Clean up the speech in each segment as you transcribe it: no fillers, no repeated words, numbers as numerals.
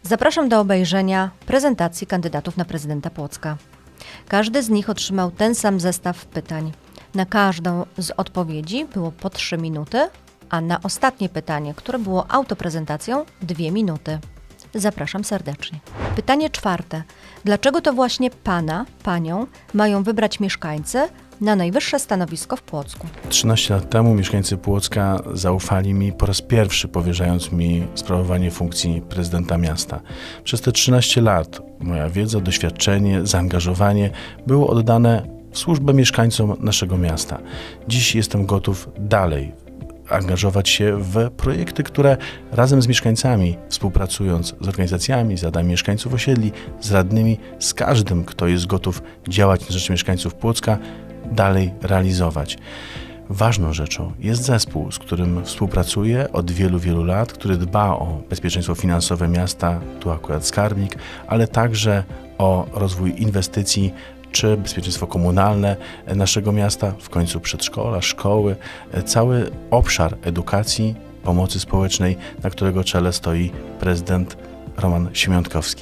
Zapraszam do obejrzenia prezentacji kandydatów na prezydenta Płocka. Każdy z nich otrzymał ten sam zestaw pytań. Na każdą z odpowiedzi było po 3 minuty, a na ostatnie pytanie, które było autoprezentacją, 2 minuty. Zapraszam serdecznie. Pytanie 4. Dlaczego to właśnie panią mają wybrać mieszkańcy na najwyższe stanowisko w Płocku? 13 lat temu mieszkańcy Płocka zaufali mi po raz pierwszy, powierzając mi sprawowanie funkcji prezydenta miasta. Przez te 13 lat moja wiedza, doświadczenie, zaangażowanie było oddane w służbę mieszkańcom naszego miasta. Dziś jestem gotów dalej angażować się w projekty, które razem z mieszkańcami, współpracując z organizacjami, z radami mieszkańców osiedli, z radnymi, z każdym, kto jest gotów działać na rzecz mieszkańców Płocka, dalej realizować. Ważną rzeczą jest zespół, z którym współpracuję od wielu lat, który dba o bezpieczeństwo finansowe miasta, tu akurat skarbnik, ale także o rozwój inwestycji czy bezpieczeństwo komunalne naszego miasta, w końcu przedszkola, szkoły, cały obszar edukacji, pomocy społecznej, na którego czele stoi prezydent Roman Siemiątkowski.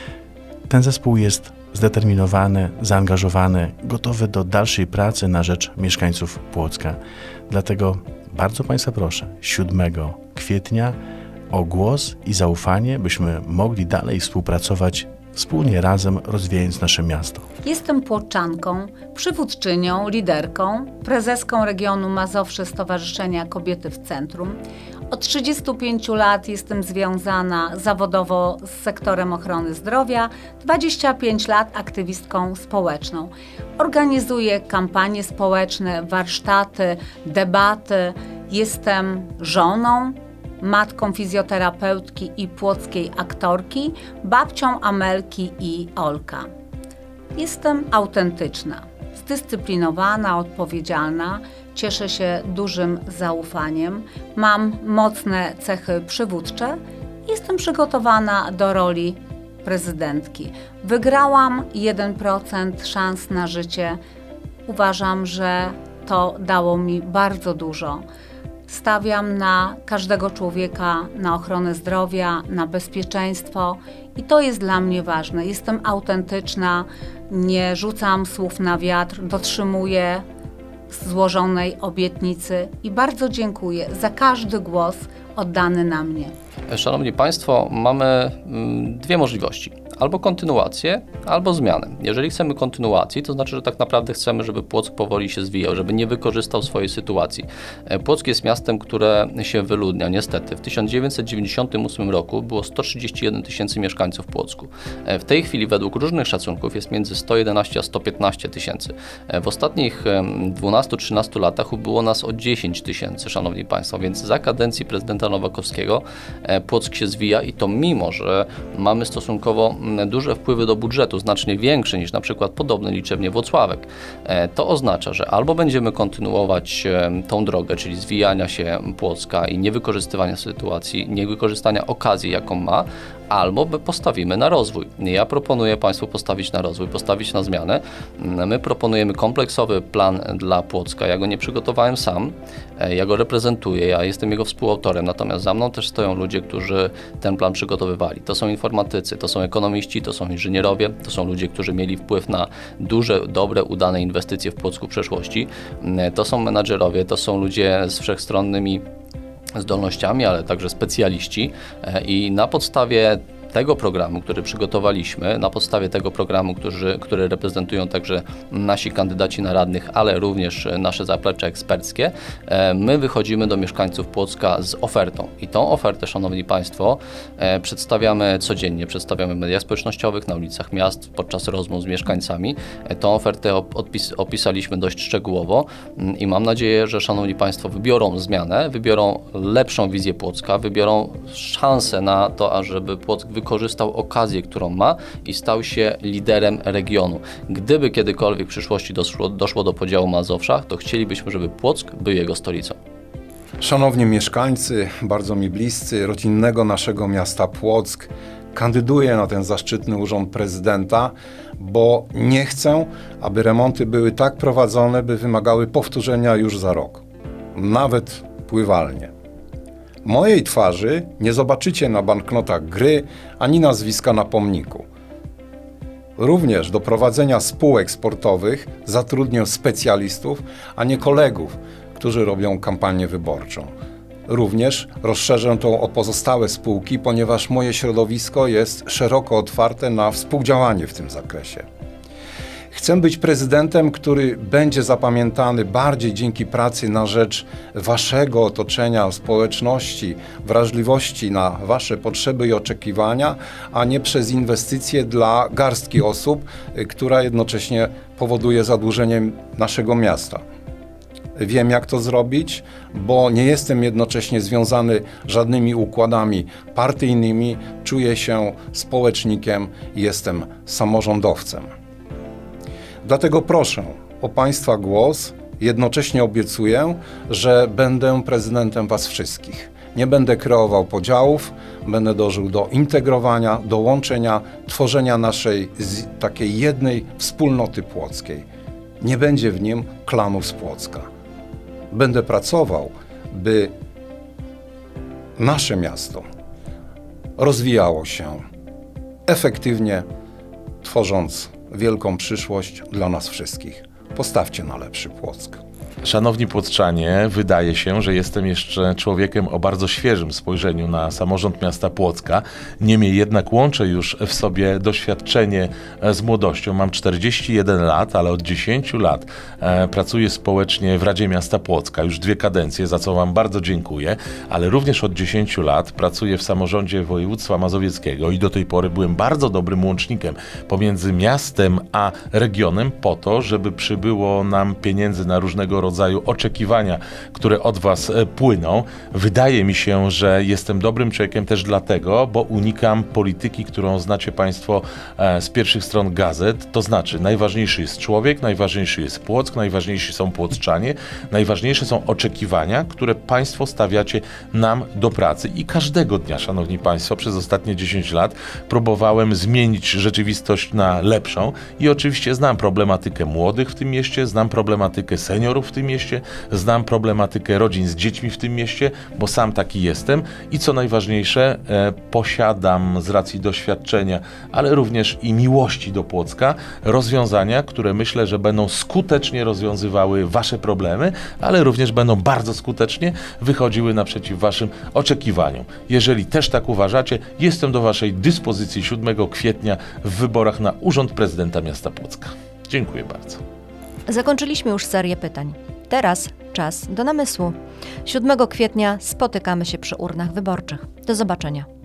Ten zespół jest zdeterminowany, zaangażowany, gotowy do dalszej pracy na rzecz mieszkańców Płocka. Dlatego bardzo Państwa proszę, 7 kwietnia o głos i zaufanie, byśmy mogli dalej współpracować wspólnie, razem rozwijając nasze miasto. Jestem płoczanką, przywódczynią, liderką, prezeską regionu Mazowsze Stowarzyszenia Kobiety w Centrum. Od 35 lat jestem związana zawodowo z sektorem ochrony zdrowia, 25 lat aktywistką społeczną. Organizuję kampanie społeczne, warsztaty, debaty. Jestem żoną, matką fizjoterapeutki i płockiej aktorki, babcią Amelki i Olka. Jestem autentyczna, zdyscyplinowana, odpowiedzialna, cieszę się dużym zaufaniem, mam mocne cechy przywódcze i jestem przygotowana do roli prezydentki. Wygrałam 1% szans na życie. Uważam, że to dało mi bardzo dużo. Stawiam na każdego człowieka, na ochronę zdrowia, na bezpieczeństwo i to jest dla mnie ważne. Jestem autentyczna, nie rzucam słów na wiatr, dotrzymuję złożonej obietnicy i bardzo dziękuję za każdy głos oddany na mnie. Szanowni Państwo, mamy 2 możliwości. Albo kontynuację, albo zmianę. Jeżeli chcemy kontynuacji, to znaczy, że tak naprawdę chcemy, żeby Płock powoli się zwijał, żeby nie wykorzystał swojej sytuacji. Płock jest miastem, które się wyludnia, niestety. W 1998 roku było 131 000 mieszkańców w Płocku. W tej chwili według różnych szacunków jest między 111 a 115 000. W ostatnich 12-13 latach ubyło nas o 10 000, szanowni Państwo, więc za kadencji prezydenta Nowakowskiego Płock się zwija i to mimo, że mamy stosunkowo duże wpływy do budżetu, znacznie większe niż na przykład podobny liczebnie Włocławek. To oznacza, że albo będziemy kontynuować tą drogę, czyli zwijania się Płocka i niewykorzystywania sytuacji, niewykorzystania okazji, jaką ma, albo postawimy na rozwój. Ja proponuję Państwu postawić na rozwój, postawić na zmianę. My proponujemy kompleksowy plan dla Płocka. Ja go nie przygotowałem sam, ja go reprezentuję, ja jestem jego współautorem, natomiast za mną też stoją ludzie, którzy ten plan przygotowywali. To są informatycy, to są ekonomiści, to są inżynierowie, to są ludzie, którzy mieli wpływ na duże, dobre, udane inwestycje w Płocku w przeszłości. To są menadżerowie, to są ludzie z wszechstronnymi zdolnościami, ale także specjaliści i na podstawie tego programu, który przygotowaliśmy, na podstawie tego programu, który reprezentują także nasi kandydaci na radnych, ale również nasze zaplecze eksperckie, my wychodzimy do mieszkańców Płocka z ofertą. I tą ofertę, szanowni Państwo, przedstawiamy codziennie, przedstawiamy w mediach społecznościowych, na ulicach miast, podczas rozmów z mieszkańcami. Tą ofertę opisaliśmy dość szczegółowo i mam nadzieję, że szanowni Państwo wybiorą zmianę, wybiorą lepszą wizję Płocka, wybiorą szansę na to, ażeby Płock wykorzystał okazję, którą ma i stał się liderem regionu. Gdyby kiedykolwiek w przyszłości doszło do podziału Mazowsza, to chcielibyśmy, żeby Płock był jego stolicą. Szanowni mieszkańcy, bardzo mi bliscy, rodzinnego naszego miasta Płock, kandyduję na ten zaszczytny urząd prezydenta, bo nie chcę, aby remonty były tak prowadzone, by wymagały powtórzenia już za rok. Nawet pływalnie. Mojej twarzy nie zobaczycie na banknotach Gry ani nazwiska na pomniku. Również do prowadzenia spółek sportowych zatrudnię specjalistów, a nie kolegów, którzy robią kampanię wyborczą. Również rozszerzę to o pozostałe spółki, ponieważ moje środowisko jest szeroko otwarte na współdziałanie w tym zakresie. Chcę być prezydentem, który będzie zapamiętany bardziej dzięki pracy na rzecz waszego otoczenia, społeczności, wrażliwości na wasze potrzeby i oczekiwania, a nie przez inwestycje dla garstki osób, która jednocześnie powoduje zadłużenie naszego miasta. Wiem, jak to zrobić, bo nie jestem jednocześnie związany żadnymi układami partyjnymi, czuję się społecznikiem i jestem samorządowcem. Dlatego proszę o Państwa głos, jednocześnie obiecuję, że będę prezydentem Was wszystkich. Nie będę kreował podziałów, będę dążył do integrowania, do łączenia, tworzenia naszej takiej jednej wspólnoty płockiej. Nie będzie w nim klanów z Płocka. Będę pracował, by nasze miasto rozwijało się efektywnie, tworząc wielką przyszłość dla nas wszystkich. Postawcie na lepszy Płock. Szanowni płockczanie, wydaje się, że jestem jeszcze człowiekiem o bardzo świeżym spojrzeniu na samorząd miasta Płocka. Niemniej jednak łączę już w sobie doświadczenie z młodością. Mam 41 lat, ale od 10 lat pracuję społecznie w Radzie Miasta Płocka. Już 2 kadencje, za co Wam bardzo dziękuję, ale również od 10 lat pracuję w samorządzie województwa mazowieckiego i do tej pory byłem bardzo dobrym łącznikiem pomiędzy miastem a regionem po to, żeby przybyło nam pieniędzy na różnego rodzaju oczekiwania, które od Was płyną. Wydaje mi się, że jestem dobrym człowiekiem też dlatego, bo unikam polityki, którą znacie Państwo z pierwszych stron gazet. To znaczy, najważniejszy jest człowiek, najważniejszy jest Płock, najważniejsi są płockczanie, najważniejsze są oczekiwania, które Państwo stawiacie nam do pracy. I każdego dnia, Szanowni Państwo, przez ostatnie 10 lat próbowałem zmienić rzeczywistość na lepszą i oczywiście znam problematykę młodych w tym mieście, znam problematykę seniorów w tym mieście, znam problematykę rodzin z dziećmi w tym mieście, bo sam taki jestem i co najważniejsze, posiadam z racji doświadczenia, ale również i miłości do Płocka rozwiązania, które myślę, że będą skutecznie rozwiązywały Wasze problemy, ale również będą bardzo skutecznie wychodziły naprzeciw Waszym oczekiwaniom. Jeżeli też tak uważacie, jestem do Waszej dyspozycji 7 kwietnia w wyborach na Urząd Prezydenta Miasta Płocka. Dziękuję bardzo. Zakończyliśmy już serię pytań. Teraz czas do namysłu. 7 kwietnia spotykamy się przy urnach wyborczych. Do zobaczenia.